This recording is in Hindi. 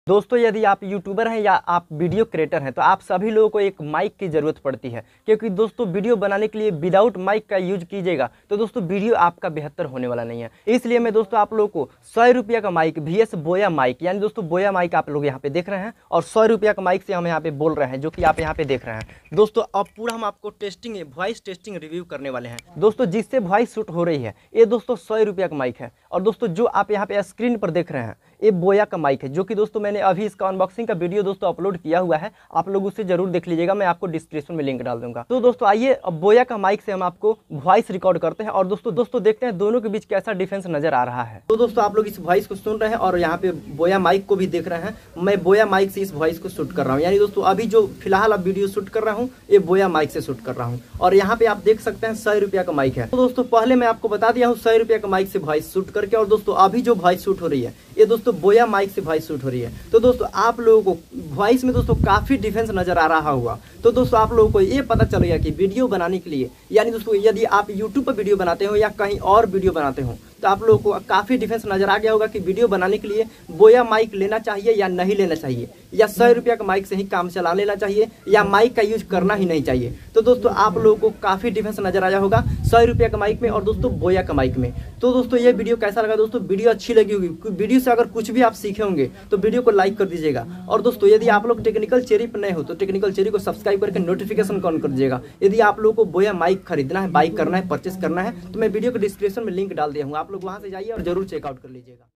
दोस्तों यदि आप यूट्यूबर हैं या आप वीडियो क्रिएटर हैं तो आप सभी लोगों को एक माइक की ज़रूरत पड़ती है, क्योंकि दोस्तों वीडियो बनाने के लिए विदाउट माइक का यूज कीजिएगा तो दोस्तों वीडियो आपका बेहतर होने वाला नहीं है। इसलिए मैं दोस्तों आप लोगों को 100 रुपये का माइक VS बोया माइक, यानी दोस्तों बोया माइक आप लोग यहाँ पे देख रहे हैं और 100 रुपये का माइक से हम यहाँ पे बोल रहे हैं, जो कि आप यहाँ पे देख रहे हैं। दोस्तों अब पूरा हम आपको टेस्टिंग वॉइस टेस्टिंग रिव्यू करने वाले हैं दोस्तों, जिससे वॉइस शूट हो रही है। ये दोस्तों 100 रुपये का माइक है और दोस्तों जो आप यहाँ पे स्क्रीन पर देख रहे हैं ये बोया का माइक है, जो कि दोस्तों मैंने अभी इसका अनबॉक्सिंग का वीडियो दोस्तों अपलोड किया हुआ है, आप लोग उसे जरूर देख लीजिएगा, मैं आपको डिस्क्रिप्शन में लिंक डाल दूंगा। तो दोस्तों आइए अब बोया का माइक से हम आपको वॉइस रिकॉर्ड करते हैं और दोस्तों देखते हैं दोनों के बीच कैसा डिफरेंस नजर आ रहा है। तो दोस्तों आप लोग इस वॉइस को सुन रहे हैं और यहाँ पे बोया माइक को भी देख रहे हैं। मैं बोया माइक से इस वॉइस को शूट कर रहा हूँ, यानी दोस्तों अभी जो फिलहाल अब वीडियो शूट कर रहा हूँ ये बोया माइक से शूट कर रहा हूँ और यहाँ पे आप देख सकते हैं 100 रुपये का माइक है। तो दोस्तों पहले मैं आपको बता दिया हूँ 100 रुपये का माइक से वॉइस शूट करके, और दोस्तों अभी जो वॉइस शूट हो रही है ये दोस्तों बोया माइक से वॉइस शूट हो रही है। तो दोस्तों आप लोगों को वॉइस में दोस्तों काफी डिफरेंस नजर आ रहा होगा। तो दोस्तों आप लोगों को ये पता चलेगा कि वीडियो बनाने के लिए, यानी दोस्तों यदि आप यूट्यूब पर वीडियो बनाते हो या कहीं और वीडियो बनाते हो तो आप लोगों को काफी डिफरेंस नजर आ गया होगा कि वीडियो बनाने के लिए बोया माइक लेना चाहिए या नहीं लेना चाहिए, या 100 रुपये का माइक से ही काम चला लेना चाहिए या माइक का यूज करना ही नहीं चाहिए। तो दोस्तों आप लोगों को काफी डिफरेंस नजर आया होगा 100 रुपये का माइक में और दोस्तों बोया का माइक में। तो दोस्तों ये वीडियो कैसा लगा दोस्तों, वीडियो अच्छी लगी होगी, वीडियो से अगर कुछ भी आप सीखे होंगे तो वीडियो को लाइक कर दीजिएगा। और दोस्तों यदि आप लोग टेक्निकल चेरी पर नए हो तो टेक्निकल चेरी को सब्सक्राइब करके नोटिफिकेशन ऑन कर दीजिएगा। यदि आप लोगों को बोया माइक खरीदना है, बाइक करना है, परचेस करना है तो मैं वीडियो को डिस्क्रिप्शन में लिंक डाल दिया हूँ, आप लोग वहां से जाइए और जरूर चेकआउट कर लीजिएगा।